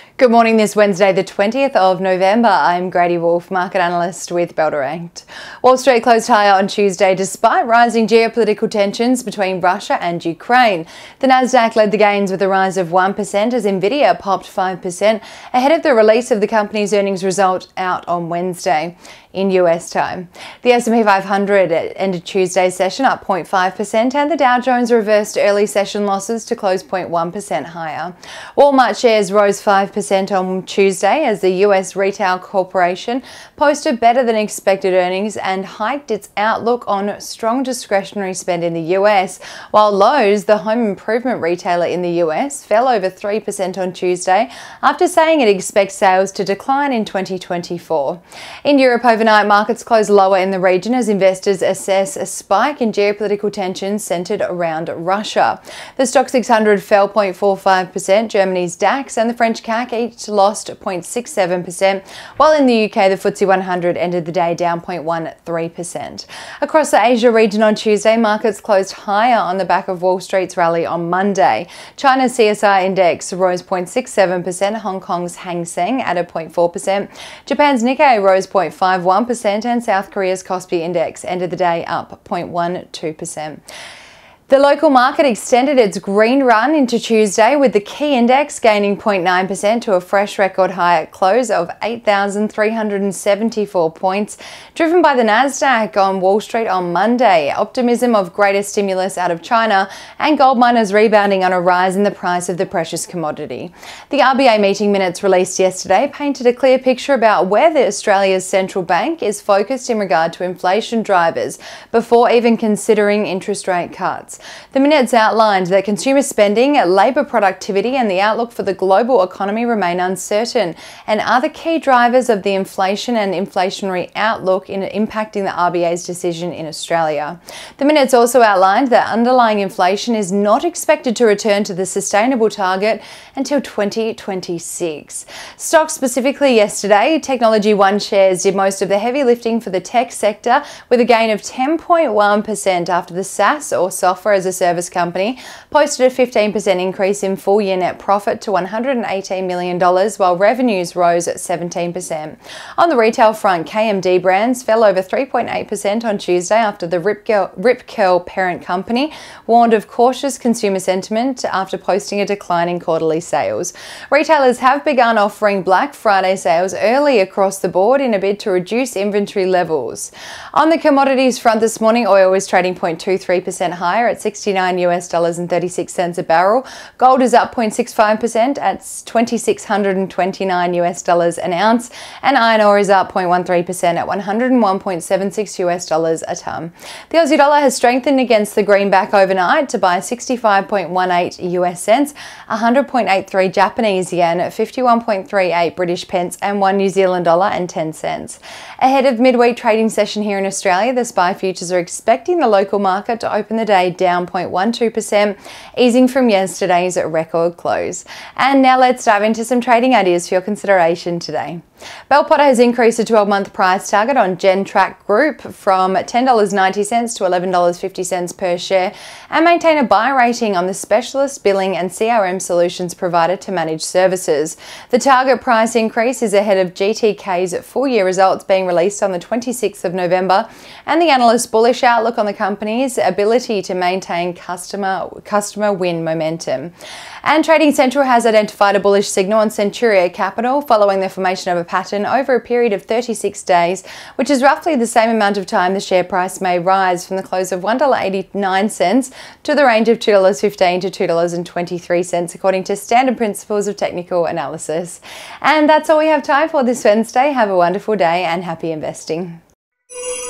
Good morning this Wednesday, the 20th of November. I'm Grady Wolf, market analyst with Bell Direct. Wall Street closed higher on Tuesday despite rising geopolitical tensions between Russia and Ukraine. The Nasdaq led the gains with a rise of 1% as Nvidia popped 5% ahead of the release of the company's earnings result out on Wednesday in US time. The S&P 500 ended Tuesday's session up 0.5% and the Dow Jones reversed early session losses to close 0.1% higher. Walmart shares rose 5% on Tuesday as the US Retail Corporation posted better than expected earnings and hiked its outlook on strong discretionary spend in the US, while Lowe's, the home improvement retailer in the US, fell over 3% on Tuesday after saying it expects sales to decline in 2024. In Europe, overnight markets closed lower in the region as investors assess a spike in geopolitical tensions centred around Russia. The Stoxx 600 fell 0.45%, Germany's DAX and the French CAC each lost 0.67%, while in the UK the FTSE 100 ended the day down 0.13%. Across the Asia region on Tuesday, markets closed higher on the back of Wall Street's rally on Monday. China's CSI index rose 0.67%, Hong Kong's Hang Seng added 0.4%, Japan's Nikkei rose 0.51%, and South Korea's Kospi index ended the day up 0.12%. The local market extended its green run into Tuesday with the key index gaining 0.9% to a fresh record high at close of 8,374 points, driven by the Nasdaq on Wall Street on Monday, optimism of greater stimulus out of China, and gold miners rebounding on a rise in the price of the precious commodity. The RBA meeting minutes released yesterday painted a clear picture about where Australia's central bank is focused in regard to inflation drivers before even considering interest rate cuts. The minutes outlined that consumer spending, labour productivity and the outlook for the global economy remain uncertain and are the key drivers of the inflation and inflationary outlook in impacting the RBA's decision in Australia. The minutes also outlined that underlying inflation is not expected to return to the sustainable target until 2026. Stocks specifically yesterday, Technology One shares did most of the heavy lifting for the tech sector with a gain of 10.1% after the SaaS or software as a service company posted a 15% increase in full-year net profit to $118 million, while revenues rose at 17%. On the retail front, KMD Brands fell over 3.8% on Tuesday after the Rip Curl parent company warned of cautious consumer sentiment after posting a decline in quarterly sales. Retailers have begun offering Black Friday sales early across the board in a bid to reduce inventory levels. On the commodities front this morning, oil is trading 0.23% higher at $69.36 a barrel. Gold is up 0.65% at $2,629 an ounce, and iron ore is up 0.13% at $101.76 a tonne. The Aussie dollar has strengthened against the greenback overnight to buy 65.18 US cents, 100.83 Japanese yen, 51.38 British pence, and 1 New Zealand dollar and 10 cents. Ahead of midweek trading session here in Australia, the SPI futures are expecting the local market to open the day down 0.12%, easing from yesterday's record close. And now let's dive into some trading ideas for your consideration today. Bell Potter has increased the 12-month price target on Gentrack Group from $10.90 to $11.50 per share and maintain a buy rating on the specialist billing and CRM solutions provider to manage services. The target price increase is ahead of GTK's full-year results being released on the 26th of November and the analyst's bullish outlook on the company's ability to maintain customer win momentum. And Trading Central has identified a bullish signal on Centuria Capital following the formation of a pattern over a period of 36 days, which is roughly the same amount of time the share price may rise from the close of $1.89 to the range of $2.15 to $2.23, according to standard principles of technical analysis. And that's all we have time for this Wednesday. Have a wonderful day and happy investing.